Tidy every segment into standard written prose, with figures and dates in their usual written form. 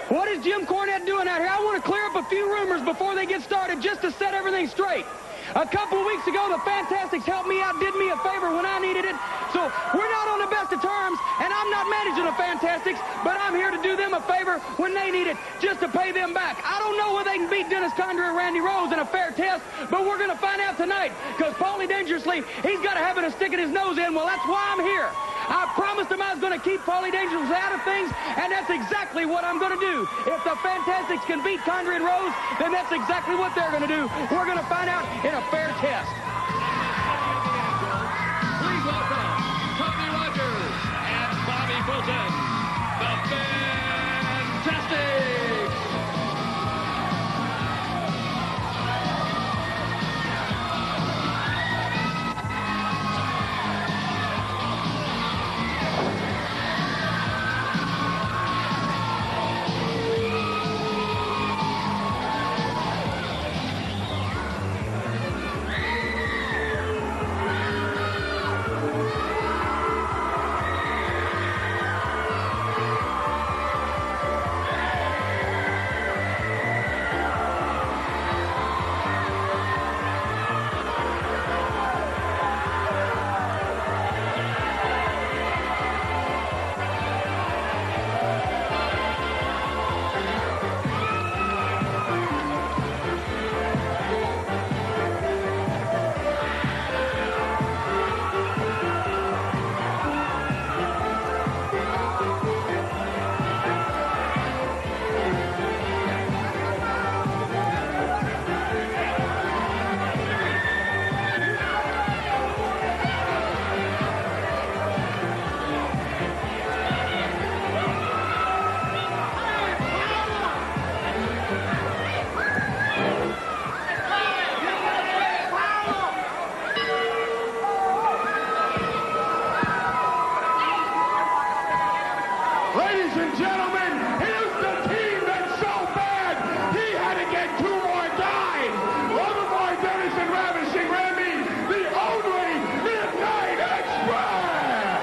What is Jim Cornette doing out here? I want to clear up a few rumors before they get started just to set everything straight. A couple of weeks ago, the Fantastics helped me out, did me a favor when I needed it. So we're not on the best of terms, and I'm not managing the Fantastics, but I'm here to do them a favor when they need it, just to pay them back. I don't know whether they can beat Dennis Condrey or Randy Rose in a fair test, but we're going to find out tonight, because Paulie Dangerously, he's got a habit of sticking his nose in. Well, that's why I'm here. I promised him I was going to keep Paulie Dangerously out of things, and that's exactly what I'm going to do. If the Fantastics can beat Condrey and Rose, then that's exactly what they're going to do. We're going to find out in a fair test. Please welcome Tony Rogers and Bobby Fulton, the Fantastics. Ladies and gentlemen, here's the team that's so bad, he had to get 2 more guys. Loverboy Dennis and Ravishing Randy, the only Midnight Express.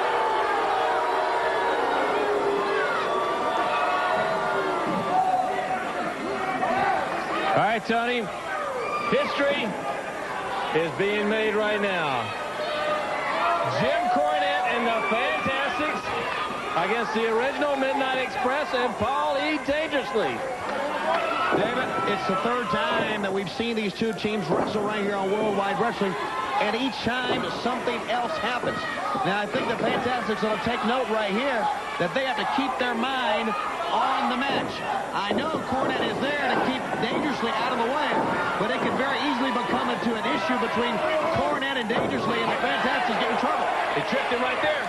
All right, Tony. History is being made right now. Jim Cornette and the Fantastics against the original Midnight Express and Paulie Dangerously. David, it's the 3rd time that we've seen these two teams wrestle right here on Worldwide Wrestling, and each time something else happens. Now, I think the Fantastics will take note right here that they have to keep their mind on the match. I know Cornette is there to keep Dangerously out of the way, but it could very easily become into an issue between Cornette and Dangerously, and the Fantastics get in trouble. They tripped him right there.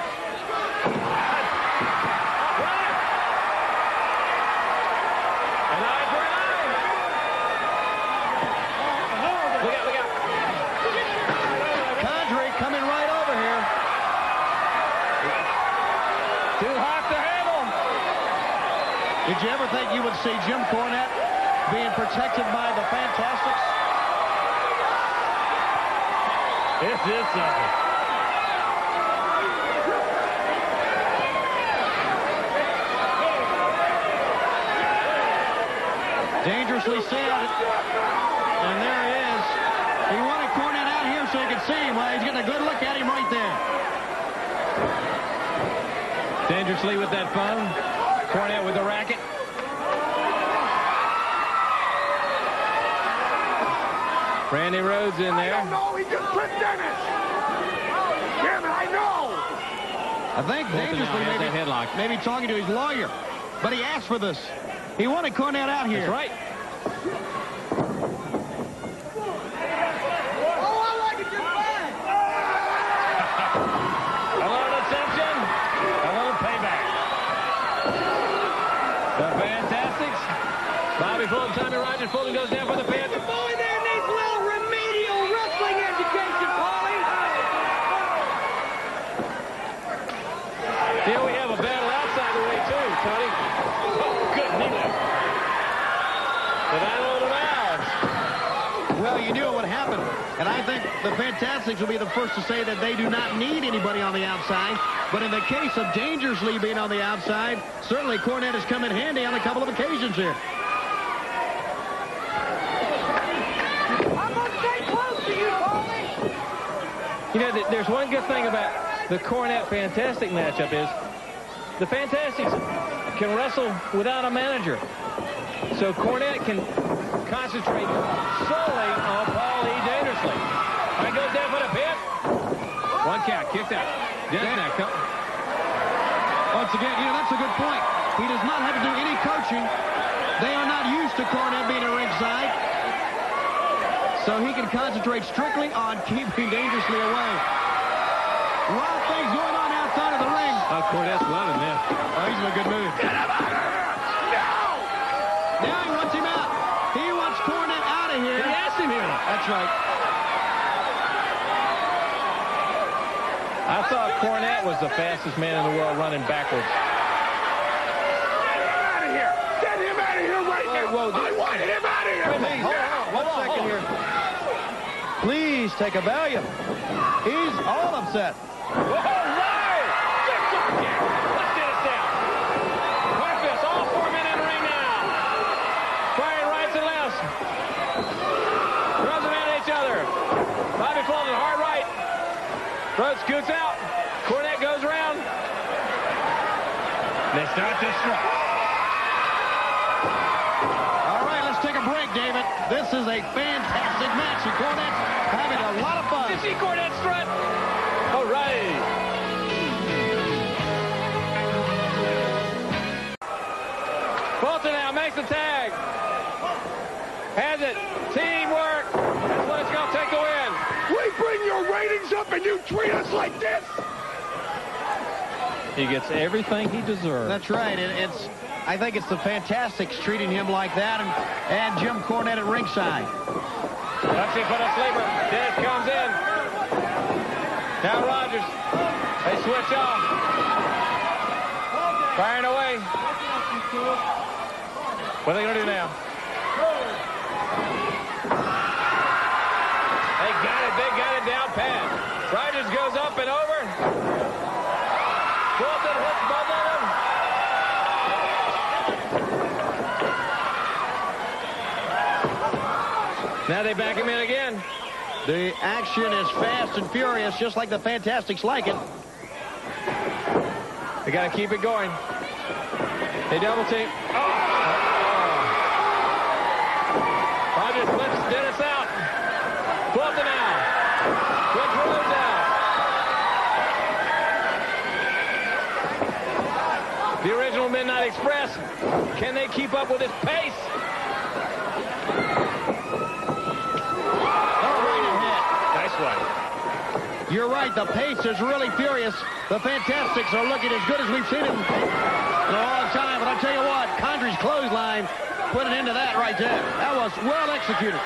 Did you ever think you would see Jim Cornette being protected by the Fantastics? This is something. Dangerously said, and there it is. He wanted Cornette out here so he could see him. Well, he's getting a good look at him right there. Dangerously with that phone. Cornette with the racket. Randy Rhodes in there. I don't know, he just tripped Dennis. Damn it, I know. I think Dangerously maybe talking to his lawyer, but he asked for this. He wanted Cornette out here. That's right. Bobby Fulton, Tommy Rogers, Fulton goes down for the pin. The boy there needs a little remedial wrestling education, Paulie. Here we have a battle outside the ring, too, Tony. Oh, good knee lift. The battle of the valves. Well, you knew it would happen. And I think the Fantastics will be the first to say that they do not need anybody on the outside. But in the case of Dangerously being on the outside, certainly Cornette has come in handy on a couple of occasions here. I'm going to stay close to you, Paulie. You know, there's one good thing about the Cornette-Fantastic matchup is the Fantastics can wrestle without a manager. So Cornette can concentrate solely on Paulie Dangerously. All right, goes down for the pin. One count, kicked out. Once again, you know, that's a good point. He does not have to do any coaching. They are not used to Cornette being at ringside. So he can concentrate strictly on keeping Dangerously away. A lot of things going on outside of the ring. Cornette's loving this. Oh, he's in a good mood. Get him out of here! No! Now he wants him out. He wants Cornette out of here. He asked him here. That's right. I thought Cornette was the fastest man in the world running backwards. Get him out of here! Get him out of here right now! whoa. I want him out of here! Please, hold on, 1 second here. Please take a Valium. He's all upset. Whoa, right! Good drop kick. Let's get it down. Harfist, all 4 men in the ring now. Firing rights and lefts. Throws them at each other. Bobby Fulton, hard right. Rhodes scoots out. Cornette goes around. They start to strike. All right, let's take a break, David. This is a fantastic match. And Cornette having a lot of fun. Did you see Cornette strut? All right. Fulton now makes the tag. Has it. Teamwork. That's what it's going to take to win. We bring your ratings up and you treat us like this? He gets everything he deserves. That's right. I think it's the Fantastics treating him like that, and Jim Cornette at ringside. Lefty for the sleeper. Dennis comes in. Now Rogers. They switch off. Firing away. What are they going to do now? They got it down pat. Rogers goes up and over. Fulton hits both of them. Now they back him in again. The action is fast and furious, just like the Fantastics like it. They got to keep it going. They double team. Rogers flips Dennis out. Fulton out. Flips Rhodes out. The original Midnight Express. Can they keep up with his pace? Nice one. You're right, the pace is really furious. The Fantastics are looking as good as we've seen them in a long time. But I'll tell you what, Condry's clothesline put an end to that right there. That was well executed.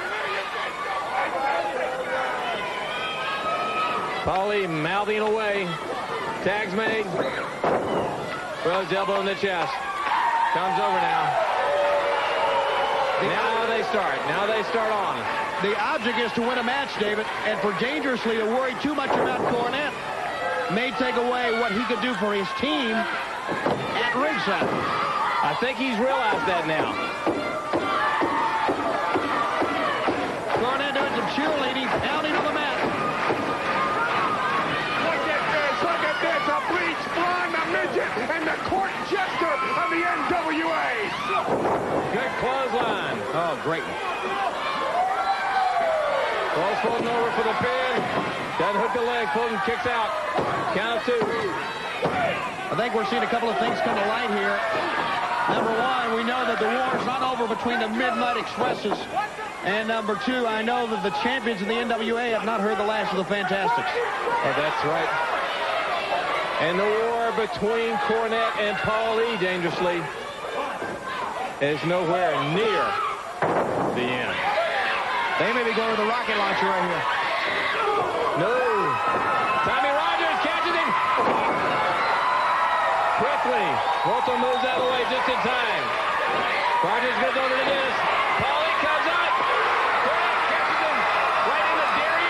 Paulie mouthing away. Tags made. Rhodes elbow in the chest. Comes over now. Now they start on. The object is to win a match, David, and for Dangerously to worry too much about Cornette may take away what he could do for his team at ringside. I think he's realized that now. Cornette doing some cheerleading, pounding on the mat. Look at this, a bleach blonde, a midget, and the court jester of the NWA. Good clothesline. Oh, great. Rolls Fulton over for the pin. Doesn't hook the leg. Fulton kicks out. Count of 2. I think we're seeing a couple of things come to light here. Number one, we know that the war is not over between the Midnight Expresses. And number two, I know that the champions of the NWA have not heard the last of the Fantastics. Oh, that's right. And the war between Cornette and Paulie Dangerously is nowhere near the end. They may be going with the rocket launcher right here. No. Tommy Rogers catches him. Quickly. Fulton moves out of the way just in time. Rogers goes over to this. Paulie comes out. Cornette catches him right in the derriere.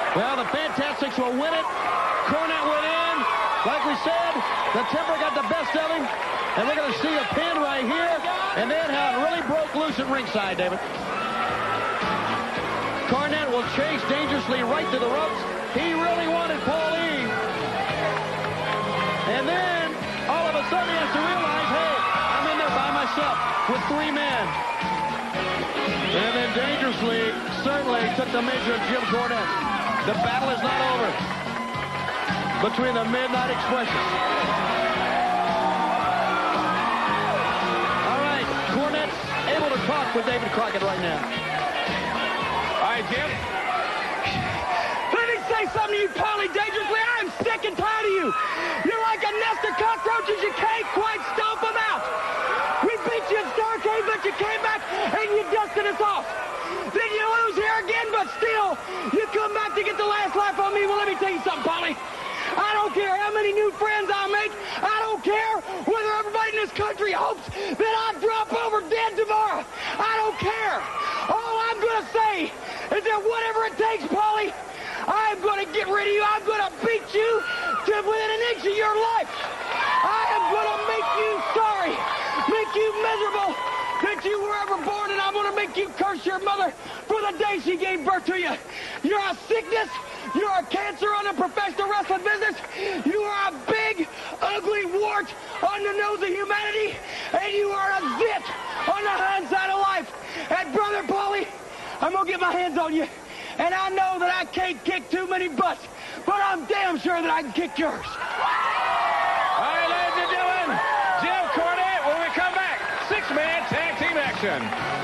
Well, the Fantastics will win it. Cornette went in. Like we said, the temper got the best of him. And we're going to see a pin right here. And then how it really broke loose at ringside, David. Cornette will chase dangerously right to the ropes. He really wanted Paulie. And then, all of a sudden, he has to realize, hey, I'm in there by myself with 3 men. And then dangerously, certainly took the measure of Jim Cornette. The battle is not over between the Midnight Expresses. All right, Cornette's able to talk with David Crockett right now. All right, Jim. Let me say something to you, Paulie Dangerously. I am sick and tired of you. You're like a nest of cockroaches. You can't quite stomp them out. We beat you at Starrcade, but you came back and you dusted us off. Then you lose here again, but still, you come back to get the last laugh on me. Well, let me tell you something, Paulie. I don't care how many new friends I make. I don't care whether everybody in this country hopes that I drop over dead tomorrow. I don't care. All I'm going to say is that whatever it takes, Paulie, I'm going to get rid of you. I'm going to beat you to within an inch of your life. I am going to make you sorry, make you miserable that you were ever born, and I'm going to make you curse your mother for the day she gave birth to you. You're a sickness. You're a cancer on the professional wrestling business. You are a big, ugly wart on the nose of humanity, and you are a zit on the hindsight of life. And brother Paulie, I'm going to get my hands on you. And I know that I can't kick too many butts, but I'm damn sure that I can kick yours. All right, ladies and gentlemen, Jim Cornette, when we come back, 6-man tag team action.